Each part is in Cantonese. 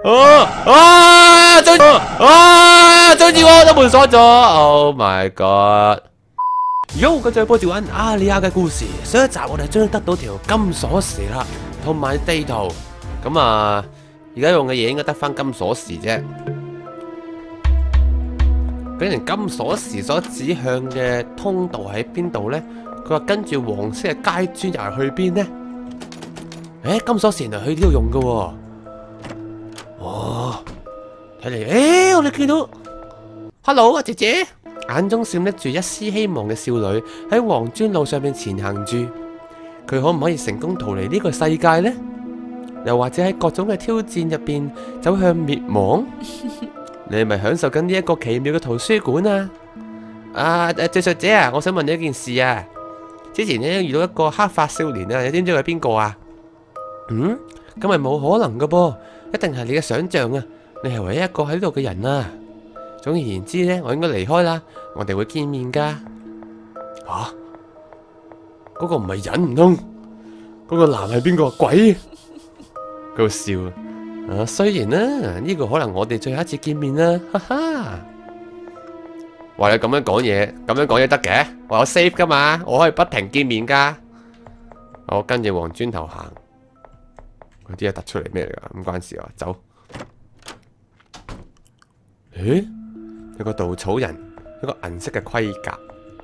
阻住我，都門鎖咗 ！Oh my god！ 喲，繼續播住玩阿里亞嘅故事。上一集我哋終於得到條金鎖匙啦，同埋地圖。咁啊，而家用嘅嘢應該得翻金鎖匙啫。究竟金鎖匙所指向嘅通道喺邊度呢？佢話跟住黃色嘅街磚又係去邊呢？金鎖匙原來去呢度用嘅喎。哦，睇嚟，我哋見到 ，Hello 啊姐姐，眼中閃爍住一絲希望嘅少女喺黃磚路上面前行住。佢可唔可以成功逃離呢個世界呢？又或者喺各種嘅挑戰入邊走向滅亡？你係咪享受緊呢一個奇妙嘅圖書館啊？敘述者啊，我想問你一件事啊。之前呢遇到一個黑髮少年啊，你知唔知佢係邊個啊？咁係冇可能㗎噃，一定係你嘅想象啊！你係唯一一個喺呢度嘅人啊！總而言之呢，我應該離開啦，我哋會見面噶。嗰個唔係人唔通？嗰個男係邊個？鬼？喺度笑啊！雖然呢個可能我哋最後一次見面啦，哈哈！話你咁樣講嘢得嘅？我有 save 噶嘛，我可以不停見面噶。我跟住黃磚頭行。嗰啲嘢突出嚟咩嚟噶？唔關事啊，走。有個稻草人，一個銀色嘅盔甲。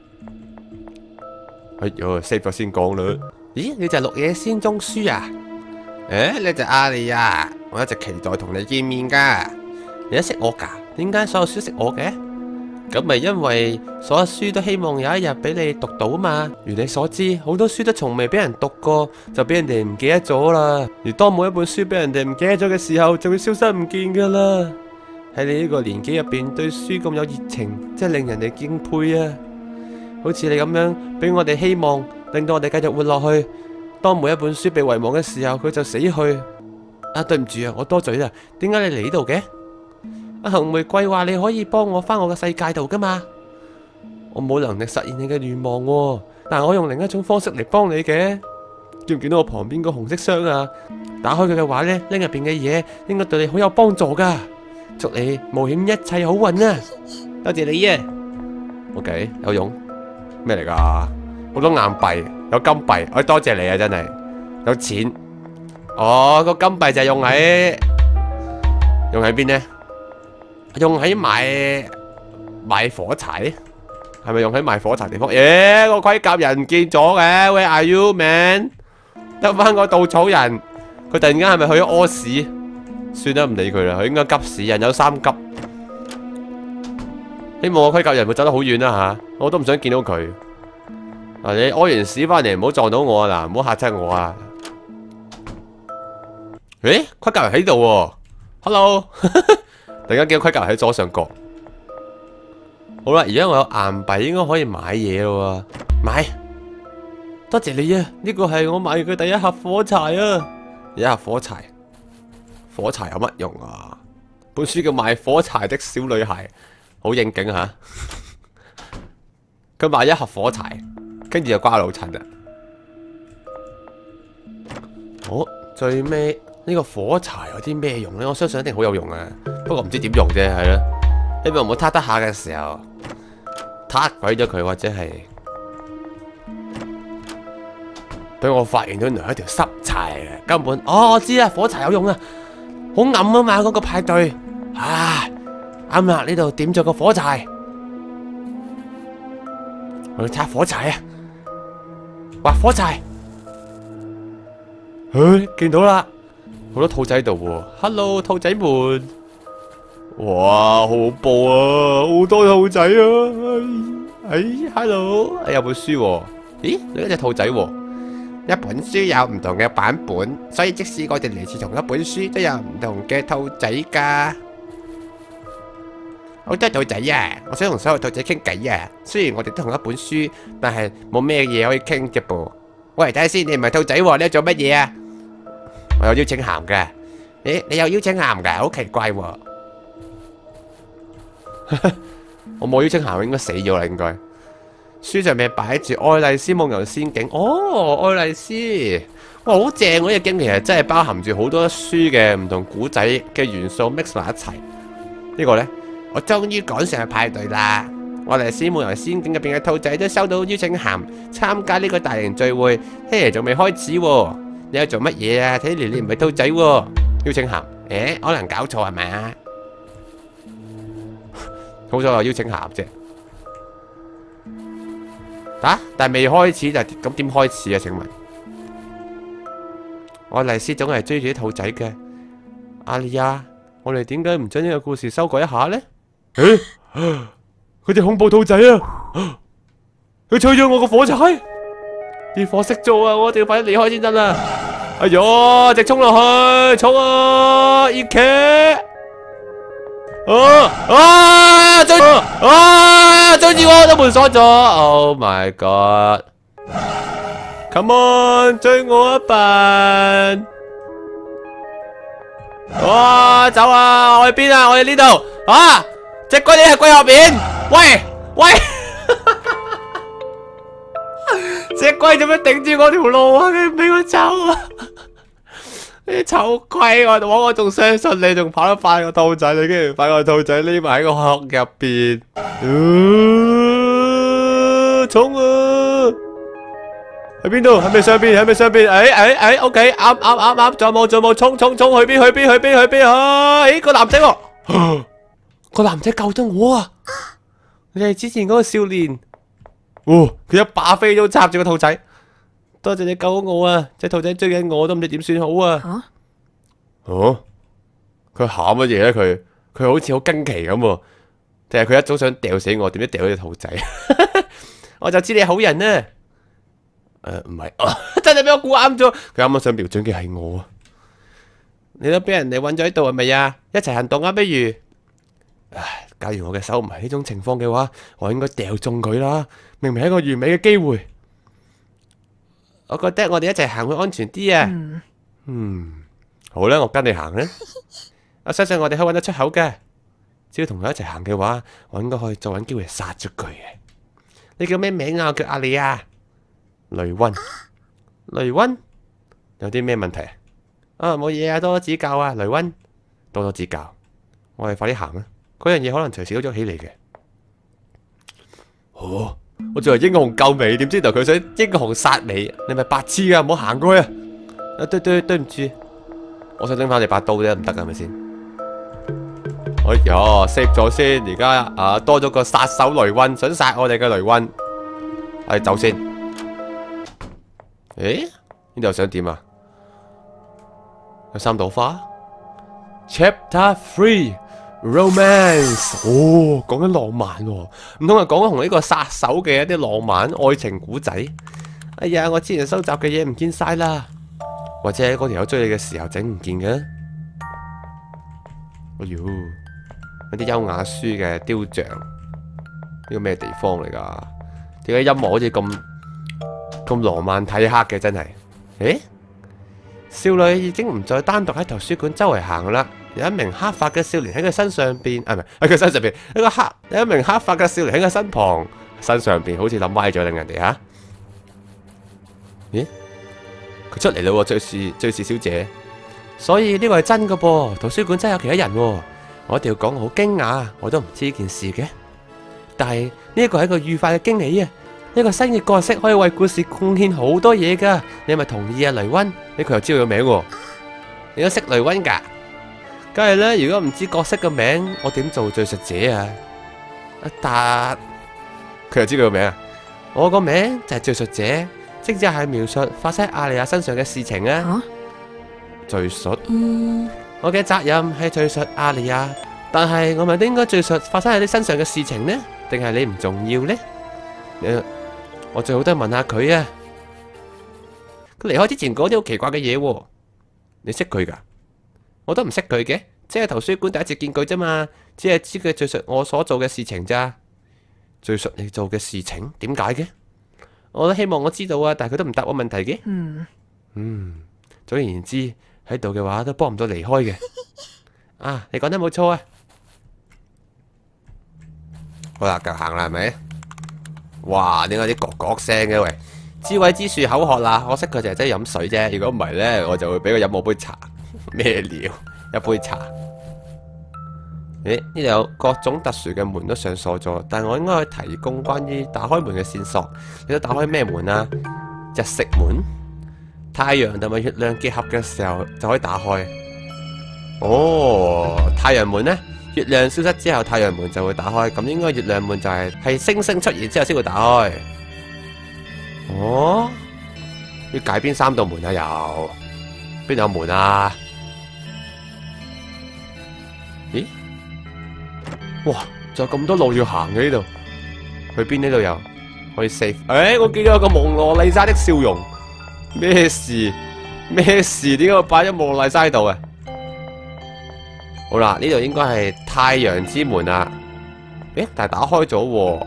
哎喲 ，save 咗先講啦。咦，你就係綠野仙蹤書啊？你就阿里啊！我一直期待同你見面噶。你都識我噶？點解所有書都識我嘅？咁咪因為所有書都希望有一日俾你讀到嘛。如你所知，好多書都從未俾人讀過，就俾人哋唔記得咗啦。而當每一本書俾人哋唔記得咗嘅時候，就會消失唔見噶啦。喺你呢個年紀入邊，對書咁有熱情，真係令人哋敬佩啊！好似你咁樣，俾我哋希望，令到我哋繼續活落去。當每一本書被遺忘嘅時候，佢就死去。對唔住啊，我多嘴啦。點解你嚟呢度嘅？紅玫瑰話你可以幫我返我嘅世界度噶嘛？我冇能力實現你嘅願望喎，但係我用另一種方式嚟幫你嘅。見唔見到我旁邊個紅色箱啊？打開佢嘅話呢，拎入邊嘅嘢應該對你好有幫助噶。祝你冒險一切好運啊！多謝你啊。OK， 有用咩嚟噶？好多硬幣，有金幣，多謝你啊！真係有錢。個金幣就係用喺邊呢？用喺賣火柴，係咪用喺賣火柴地方？個盔甲人唔見咗嘅 ，Where are you man？ 得翻個稻草人，佢突然間係咪去咗屙屎？算啦，唔理佢啦，佢應該急屎，人有三急。希望個盔甲人會走得好遠啦吓，我都唔想見到佢。你屙完屎翻嚟唔好撞到我啊嗱，唔好嚇親我啊！盔甲人喺度喎 ，Hello。突然間見到盔甲喺左上角。好啦，而家我有硬幣，應該可以買嘢咯喎。買，多謝你啊！呢個係我買嘅第一盒火柴啊！一盒火柴，火柴有乜用啊？本書叫《賣火柴的小女孩》，好應景吓。佢買一盒火柴，跟住就瓜老襯啦。最尾呢個火柴有啲咩用呢？我相信一定好有用啊！不過唔知點用啫，係咯。希望唔好撻得下嘅時候撻鬼咗佢，或者係俾我發現到原來係一條濕柴嘅，根本我知啦，火柴有用啊，好暗啊嘛嗰個派對啱啦，呢度點咗個火柴，我要拆火柴啊，畫火柴，見到啦。好多兔仔喺度喎 ，Hello 兔仔們，哇，好恐怖啊，好多兔仔啊，Hello， 有本書喎，咦，另一隻兔仔喎，一本書有唔同嘅版本，所以即使我哋嚟自同一本書，都有唔同嘅兔仔噶，好多兔仔啊，我想同所有兔仔傾偈啊，雖然我哋都同一本書，但係冇咩嘢可以傾啫噃。喂，睇下先，你唔係兔仔喎，你做乜嘢啊？我有邀請函嘅，你有邀請函嘅，好奇怪喎。我冇邀請函，應該死咗啦，應該。書上面擺住愛麗絲夢遊仙境，愛麗絲， 哇，好正！嗰隻 game 其實真係包含住好多書嘅唔同古仔嘅元素 mix 埋一齊。呢個呢，我終於趕上去派對啦！我哋仙夢遊仙境入邊嘅兔仔都收到邀請函參加呢個大型聚會，嘿，仲未開始喎。你喺做乜嘢啊？睇嚟你唔係兔仔喎。邀請函，可能搞錯係咪啊？好彩有邀請函啫。但係未開始就咁點開始啊？請問，我麗絲總係追住啲兔仔嘅。阿莉亞，我哋點解唔將呢個故事修改一下呢？佢隻恐怖兔仔啊！佢吹咗我個火柴，啲火熄咗啊！我一定要快啲離開先得啦！哎呀，直衝落去，衝啊！熱劇！追住我，都門鎖咗 ！Oh my god！Come on， 追我一笨！哇，走啊！我去邊啊？我去呢度啊！隻龜你係龜後面，喂！隻龜做咩頂住我條路啊？你唔俾我走啊！你臭龜，我仲相信你仲跑得快過兔仔，你竟然快過兔仔匿埋喺個殼入邊，衝啊！喺邊度？喺咪上邊？喺咪上邊？OK，啱，仲有冇？衝！去邊啊？個男仔喎，個男仔救咗我啊！你係之前嗰個少年，佢一把飛都插住個兔仔。多謝你救我啊！隻兔仔追緊我都唔知點算好啊！佢喊乜嘢咧？佢好似好驚奇咁喎，定係佢一早想掉死我？點知掉咗隻兔仔？我就知你係好人啊！唔係，真係俾我估啱咗。佢啱啱想瞄準嘅係我啊！你都俾人哋韞咗喺度係咪啊？一齊行動啊！不如，假如我嘅手唔係呢種情況嘅話，我應該掉中佢啦。明明係一個完美嘅機會。我覺得我哋一齊行會安全啲啊！好啦，我跟你行啦。我相信我哋可以揾得出口嘅。只要同佢一齊行嘅話，我應該可以再揾機會殺咗佢嘅。你叫咩名啊？我叫阿莉亞。雷溫，有啲咩問題啊？冇嘢啊，多多指教啊，雷溫，多多指教。我哋快啲行啦，嗰樣嘢可能隨時都咗起嚟嘅。我作為英雄救美，點知道佢想英雄殺你？你咪白痴噶，唔好行過去啊！對唔住，我想拎翻你把刀啫，唔得噶，係咪先？哎呀 ，save 咗先，而家多咗個殺手雷溫，想殺我哋嘅雷溫，走先。呢度想點啊？有3朵花。Chapter 3 Romance， 講緊浪漫喎，唔通係講緊同呢個殺手嘅一啲浪漫愛情古仔？哎呀，我之前收集嘅嘢唔見晒啦，或者嗰條友追你嘅時候整唔見嘅？哎喲，有啲優雅書嘅雕像，呢個咩地方嚟噶？點解音樂好似咁浪漫體克嘅？真係，少女已經唔再單獨喺圖書館周圍行啦。有一名黑髮嘅少年喺佢身上邊，唔係喺佢身上邊，有一名黑髮嘅少年喺佢身旁，身上邊好似諗歪咗令人哋吓。佢出嚟啦喎，最是小姐。所以呢個係真噶噃，圖書館真係有其他人喎。我一定要講好驚訝，我都唔知呢件事嘅。但係呢個係一個愉快嘅驚喜啊！一個新嘅角色可以為故事貢獻好多嘢噶，你係咪同意啊？雷溫，佢又知道個名喎，你都識雷溫噶？梗係啦，如果唔知角色嘅名，我點做敘述者啊？但佢又知道個名啊？我個名就係敘述者，即係描述發生喺阿莉亞身上嘅事情啊。敘述？我嘅責任係敘述阿莉亞，但係我咪都應該敘述發生喺你身上嘅事情呢？定係你唔重要呢？我最好都係問下佢啊！佢離開之前講啲好奇怪嘅嘢喎，你識佢噶？我都唔識佢嘅，即係圖書館第一次見佢啫嘛，只係知佢敘述我所做嘅事情咋。敘述你做嘅事情，點解嘅？我都希望我知道啊，但係佢都唔答我問題嘅。總而言之，喺度嘅話都幫唔到離開嘅。啊，你講得冇錯啊！好啦，夠行啦，係咪？哇！點解啲咯咯聲嘅？喂， 智慧之樹口渴啦，可惜佢就係真係飲水啫。如果唔係咧，我就會俾佢飲我杯茶。咩料？一杯茶。咦？呢度有各種特殊嘅門都上鎖咗，但我應該可以提供關於打開門嘅線索。你都打開咩門啊？日食門？太陽同埋月亮結合嘅時候就可以打開。哦，太陽門呢？月亮消失之後，太陽門就會打開。咁應該月亮門就係星星出現之後先會打開。哦，要解邊3道門啊？又邊度有門啊？咦？哇！仲有咁多路要行嘅呢度，去邊呢度有可以 save？ 我見到有個蒙羅麗莎的笑容。咩事？咩事？點解我擺咗蒙羅麗莎喺度啊？好啦，呢度應該係太陽之門啊。但係打開咗喎。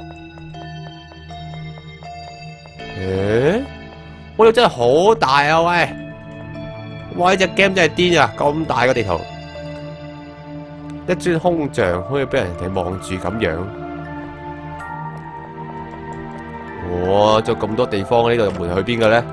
我哋真係好大啊！喂，哇！呢隻 game 真係癲啊！咁大個地圖，一尊空像可以俾人哋望住咁樣。哇！仲有咁多地方，呢度門去邊嘅咧？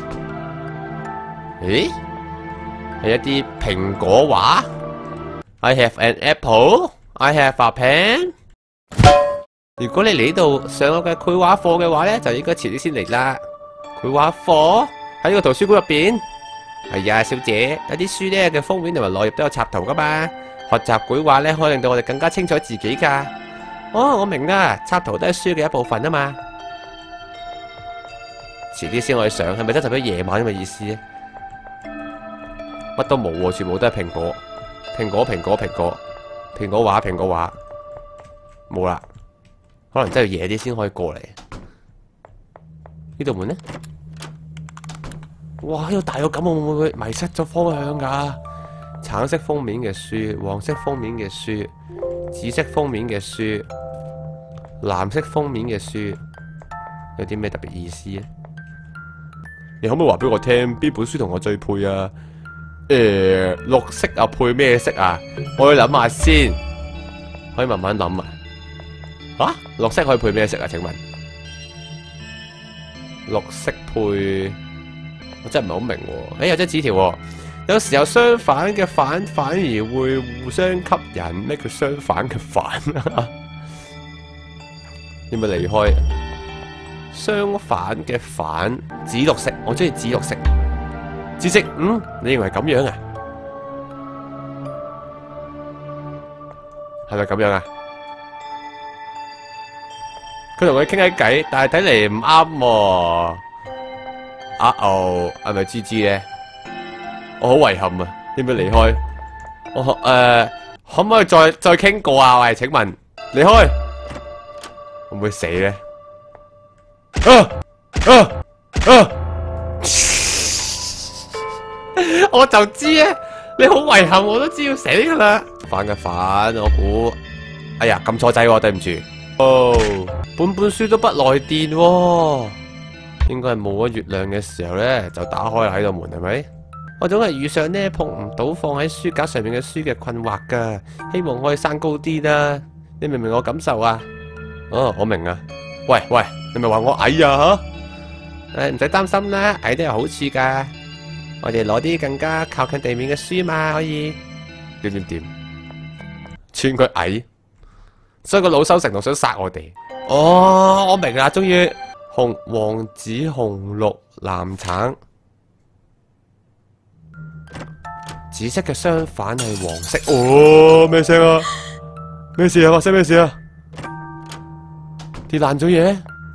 咦？係一啲蘋果畫。I have an apple. I have a pen. 如果你嚟呢度上我嘅繪畫課嘅話咧，就應該遲啲先嚟啦。繪畫課喺呢個圖書館入邊。係啊，小姐，有啲書咧嘅封面同埋內頁都有插圖噶嘛。學習繪畫咧，可以令到我哋更加清楚自己噶。哦，我明啦，插圖都係書嘅一部分啊嘛。遲啲先可以上，係咪真係代表夜晚咁嘅意思咧？乜都冇喎，全部都係蘋果，蘋果，蘋果，蘋果，蘋果畫，蘋果畫，冇啦。可能真係要夜啲先可以過嚟。呢度門呢？哇！呢度大到咁，我會唔會迷失咗方向噶？橙色封面嘅書，黃色封面嘅書，紫色封面嘅書，藍色封面嘅書，有啲咩特別意思咧？你可唔可以話俾我聽邊本書同我最配啊？綠色啊，配咩色啊？我要諗下先，可以慢慢諗啊。綠色可以配咩色啊？請問，綠色配，我真係唔係好明喎。有張紙條喎，有時候相反嘅反而會互相吸引。咩叫相反嘅反啊？要唔要離開？相反嘅反，紫綠色，我中意紫綠色。紫色，你認為咁樣啊？係咪咁樣啊？佢同佢傾偈偈，但係睇嚟唔啱喎。係咪 GG 咧？我好遺憾啊！要唔要離開？可唔可以再傾過啊？喂，請問離開會唔會死咧？我就知啊！你好遺憾，我都知要死噶啦。反嘅反，我估，哎呀，撳錯掣喎，對唔住。本書都不來電喎，應該係冇咗月亮嘅時候咧，就打開啦喺度門，係咪？我總係遇上呢碰唔到放喺書架上面嘅書嘅困惑噶，希望可以生高啲啦。你明唔明我感受啊？我明啊。喂，你咪話我矮啊吓？唔使擔心啦，矮都有好處噶。我哋攞啲更加靠近地面嘅書嘛，可以點？串佢矮，所以個老羞成怒想殺我哋。我明啦，終於紅、黃、紫、紅、綠、藍、橙，紫色嘅相反係黃色。咩聲啊？咩事啊？發生咩事啊？跌爛咗嘢？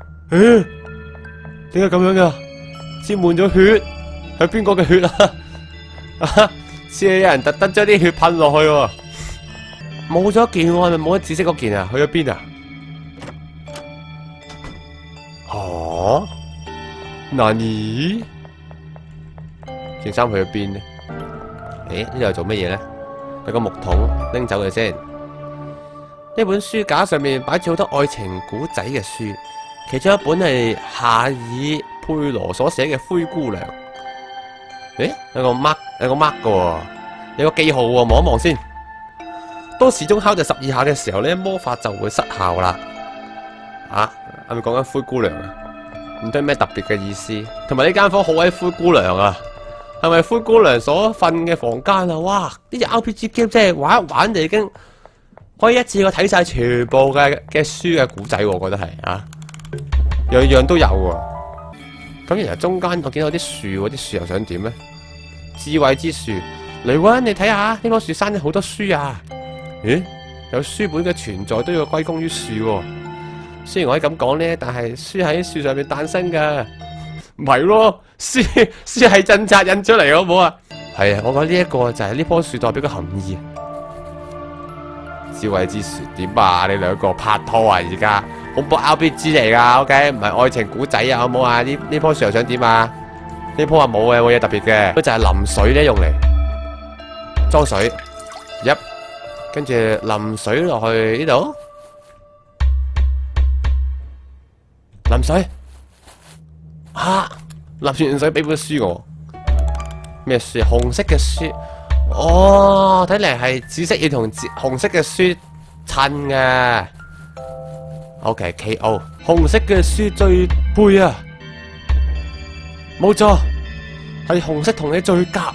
點解咁樣噶？沾滿咗血，係邊個嘅血啊？似係有人特登將啲血噴落去喎。冇咗一件喎，係咪冇咗紫色嗰件啊？去咗邊啊？Nani？件衫去咗邊呢？呢度做乜嘢咧？有個木桶，拎走佢先。呢本書架上面擺住好多愛情古仔嘅書，其中一本係夏爾佩羅所寫嘅《灰姑娘》。有個 mark 嘅喎，有個記號喎，望一望先。當時鐘敲就12下嘅時候咧，魔法就會失效啦。係咪講緊灰姑娘啊？ 唔知咩特別嘅意思。同埋呢間房好鬼灰姑娘啊，係咪灰姑娘所瞓嘅房間啊？哇！呢隻 RPG game 真係玩一玩就已經可以一次過睇晒全部嘅書嘅古仔，我覺得係啊，樣樣都有喎。咁其實中間我見到啲樹，啲樹又想點呢？智慧之樹，雷溫，你睇下呢棵樹生咗好多書啊！咦，有書本嘅存在都要歸功於樹喎。雖然我可以咁講呢，但係書喺樹上面誕生噶，唔係咯？書係印刷印出嚟，好唔好啊？係啊，我覺得呢一個就係呢棵樹代表嘅含義。智慧之樹點啊？你兩個拍拖啊？而家恐怖 RPG 嚟噶 ，OK， 唔係愛情古仔啊，好唔好啊？呢棵樹又想點啊？呢棵啊冇嘅，冇嘢特別嘅，佢就係淋水咧，用嚟裝水，跟住淋水落去呢度，淋水啊！淋完水俾本書我，咩書？紅色嘅書，哦，睇嚟係紫色要同紅色嘅書襯嘅。OK，KO，紅色嘅書最配啊！冇錯，係紅色同你最夾，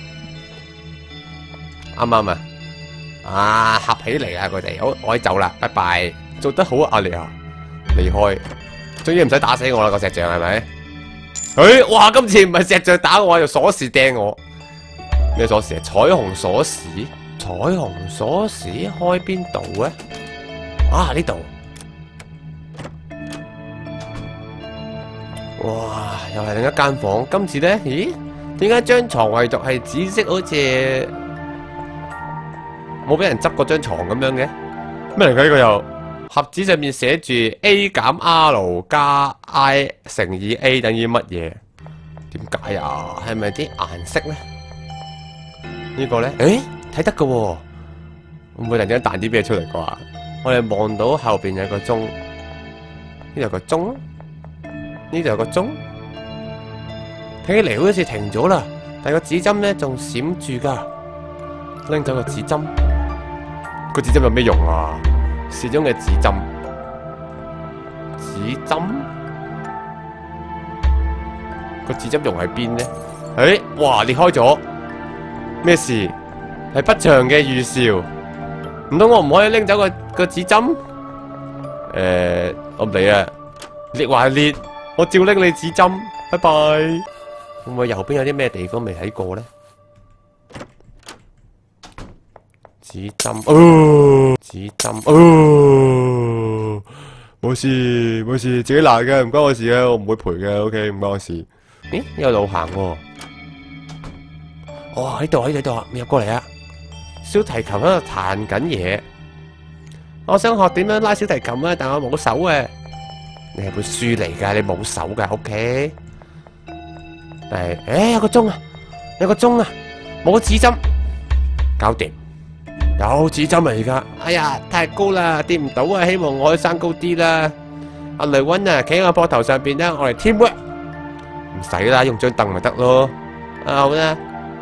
啱唔啱啊？啊，合起嚟啊！佢哋好，我可以走啦，拜拜。做得好啊，阿莉啊，離開，終於唔使打死我啦，個石像係咪？誒，哇！今次唔係石像打我，用鎖匙掟我。咩鎖匙啊？彩虹鎖匙？彩虹鎖匙開邊度咧？啊，呢度。哇！又係另一間房，今次咧，咦？點解張床唯獨係紫色，好似冇俾人執過張床咁樣嘅？咩嚟㗎呢個又？盒子上面寫住 A 減 R 加 I 乘以 A 等於乜嘢？點解啊？係咪啲顏色咧？呢個咧？誒，睇得㗎喎，會唔會突然間彈啲咩出嚟啩？我哋望到後邊有個鐘，呢度有個鐘。呢度有個鐘，睇起嚟好似停咗啦，但係個指針咧仲閃住噶。拎走個指針，個指針有咩用啊？時鐘嘅指針，指針個指針用喺邊呢？誒，哇，裂開咗，咩事？係不祥嘅預兆。唔通我唔可以拎走個指針？我唔理啊，裂還裂。我照拎你指針，拜拜。會唔會右邊有啲咩地方未睇過咧？指針，指針，冇事冇事，自己爛嘅，唔關我事嘅，我唔會賠嘅 ，OK， 唔關我事。咦，有路行喎。哦，喺度喺度啊，入過嚟啊！小提琴喺度彈緊嘢。我想學點樣拉小提琴啊，但我冇手啊。你係本書嚟噶，你冇手噶 ，OK？ 但係，誒，有個鐘啊，有個鐘啊，冇指針，搞掂，有指針啊而家。哎呀，太高啦，跌唔到啊！希望我可以生高啲啦。阿雷溫啊，企喺我膊頭上邊啦，我嚟 teamwork。唔使啦，用張凳咪得咯。啊好啦，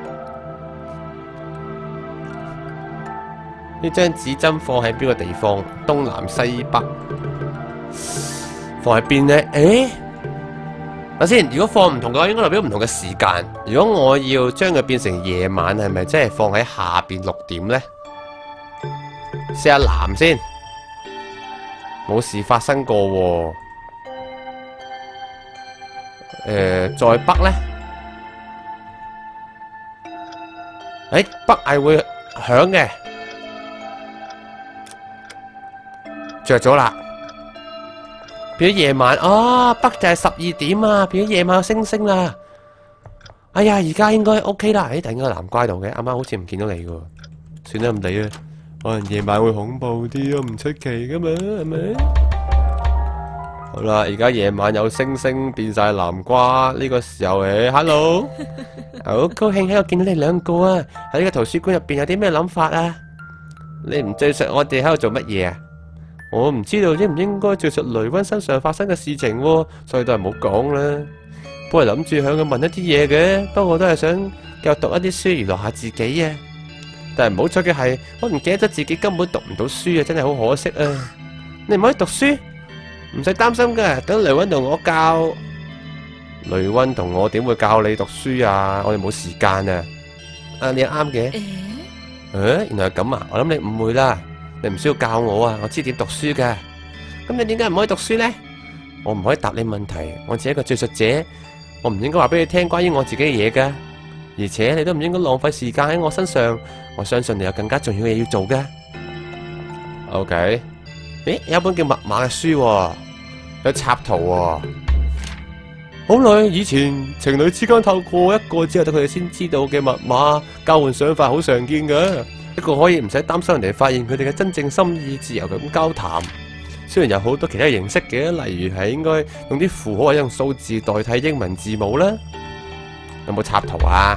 呢張指針放喺邊個地方？東南西北。放喺邊呢？誒，等先。如果放唔同嘅話，應該代表唔同嘅時間。如果我要將佢變成夜晚，係咪即係放喺下邊6點呢？試下南先，冇事發生過喎。在北呢？誒，北係會響嘅，着咗啦。變咗夜晚啊，北就係12點啊，變咗夜晚有星星啦。哎呀，而家應該 OK 啦。誒，突然間南瓜度嘅，啱啱好似唔見到你噶，算啦唔理啦。可能夜晚會恐怖啲都唔出奇噶嘛，係咪？好啦，而家夜晚有星星變晒南瓜，呢個時候，hello， 好高興喺度見到你兩個啊！喺呢個圖書館入邊有啲咩諗法啊？你唔敘述我哋喺度做乜嘢啊？我唔知道應唔應該敘述雷溫身上發生嘅事情喎，所以都係唔好講啦。本來諗住向佢問一啲嘢嘅，不過我都係想繼續讀一啲書娛樂下自己啊。但係唔好彩嘅係，我唔記得咗自己根本讀唔到書啊，真係好可惜啊！你唔可以讀書，唔使擔心噶，等雷溫同我教。 雷溫同我點會教你讀書啊？我哋冇時間啊！啊，你啱嘅。原來係咁啊！我諗你誤會啦，你唔需要教我啊，我知點讀書噶。咁你點解唔可以讀書呢？我唔可以答你問題，我只係一個敘述者，我唔應該話俾你聽關於我自己嘅嘢噶。而且你都唔應該浪費時間喺我身上，我相信你有更加重要嘅嘢要做噶。OK， 咦，有一本叫密碼嘅書喎，有插圖喎。好耐以前，情侶之間透過一個只有得佢哋先知道嘅密碼交換想法，好常見嘅。一個可以唔使擔心人哋發現佢哋嘅真正心意，自由咁交談。雖然有好多其他形式嘅，例如係應該用啲符號或者用數字代替英文字母啦。有冇插圖啊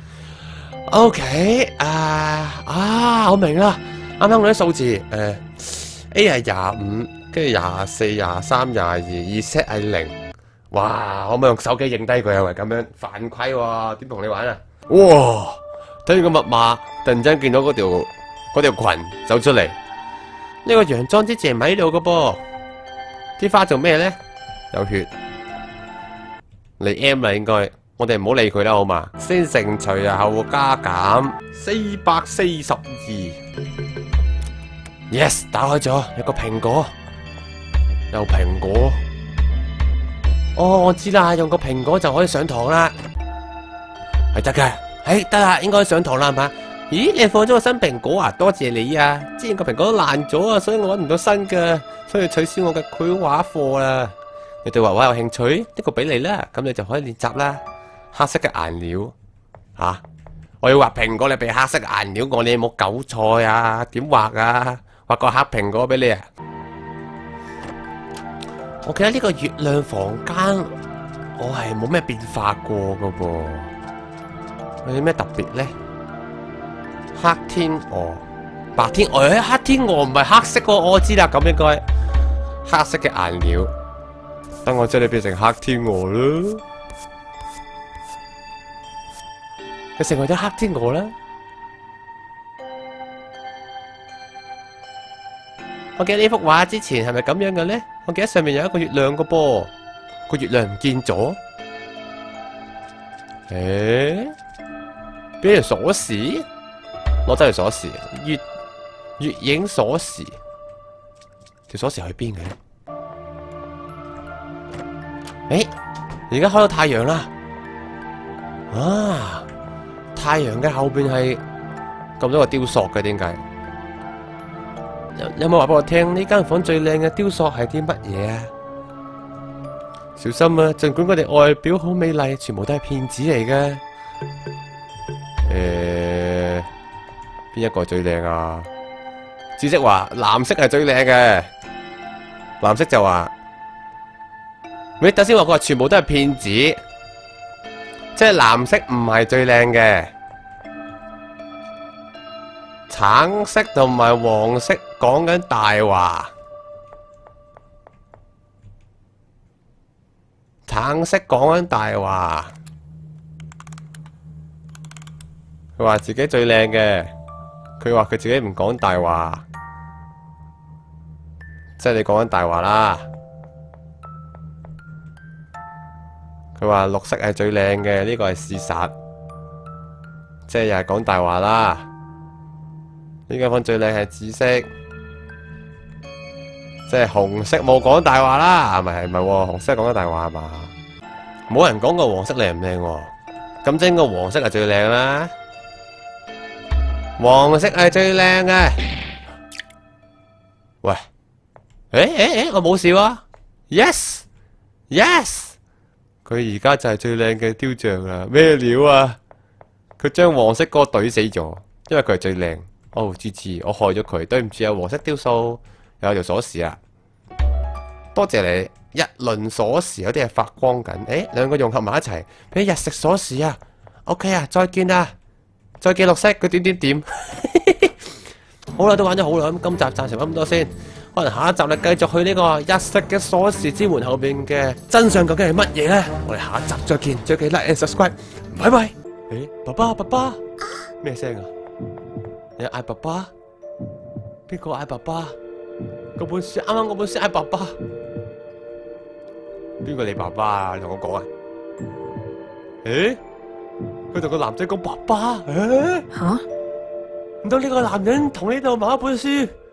？OK， 我明啦。啱啱嗰啲數字，A 係25，跟住24、23、22，Z 係0。哇！可唔可以用手機影低佢啊？喂，咁樣犯規喎，點同你玩啊？哇！睇住個密碼，突然間見到嗰條裙走出嚟。呢個洋裝之前唔喺度噶噃，啲花做咩咧？有血，嚟 M 啦應該。我哋唔好理佢啦，好嘛？先乘除後加減442。Yes， 打開咗，有個蘋果，有蘋果。哦，我知啦，用個蘋果就可以上堂啦，係得嘅。得啦，應該上堂啦，係嘛？咦，你放咗個新蘋果啊？多謝你啊！之前個蘋果都爛咗啊，所以我搵唔到新嘅，所以取消我嘅繪畫課啦。你對畫畫有興趣？呢個俾你啦，咁你就可以練習啦。黑色嘅顏料吓，我要畫蘋果，你俾黑色嘅顏料我，你有冇韭菜啊？點畫啊？畫個黑蘋果俾你啊！我記得呢個月亮房間，我係冇咩變化過噶噃。有啲咩特別咧？黑天鵝、白天鵝，黑天鵝唔係黑色喎，我知啦，咁應該黑色嘅顏料。等我將你變成黑天鵝啦，你成為咗黑天鵝啦。我記得呢幅畫之前係咪咁樣嘅咧？我記得上面有一個月亮個噃，個月亮唔見咗。俾條鎖匙，攞走條鎖匙，月影鎖匙，條鎖匙去邊嘅咧？而家開到太陽啦！啊，太陽嘅後邊係咁多個雕塑嘅，點解？有冇話俾我聽呢間房最靚嘅雕塑係啲乜嘢啊？小心啊！盡管佢哋外表好美麗，全部都係騙子嚟嘅。邊一個最靚啊？知識話藍色係最靚嘅，藍色就話，喂，等先話佢話全部都係騙子，即係藍色唔係最靚嘅。橙色同埋黃色講緊大話，橙色講緊大話，佢話自己最靚嘅，佢話佢自己唔講大話，即係你講緊大話啦。佢話綠色係最靚嘅，呢個係事實，即係又係講大話啦。呢間房最靚係紫色，即係紅色冇講大話啦，係咪？紅色講緊大話係嘛？冇人講過黃色靚唔靚喎，咁即係個黃色係最靚啦，黃色係最靚嘅。喂，我冇事喎 ，yes，佢而家就係最靚嘅雕像啦，咩料啊？佢將黃色嗰個懟死咗，因為佢係最靚。哦，芝芝，我害咗佢，對唔住啊！黃色雕塑有條鎖匙啊，多謝你。一輪鎖匙有啲係發光緊，兩個融合埋一齊，俾日食鎖匙啊 ！OK 啊，再見啦，再見綠色，佢點。好啦，都玩咗好耐，咁今集暫時玩咁多先，可能下一集咧繼續去呢個日食嘅鎖匙之門後邊嘅真相究竟係乜嘢咧？我哋下一集再見，記得 like and subscribe，拜拜。爸爸，咩聲啊？你嗌爸爸？邊個嗌爸爸？嗰本書啱啱嗰本書嗌爸爸。邊個你爸爸啊？你同我講啊！ 誒，佢同個男仔講爸爸，誒， 吓？ 唔通呢個男人同呢度買一本書，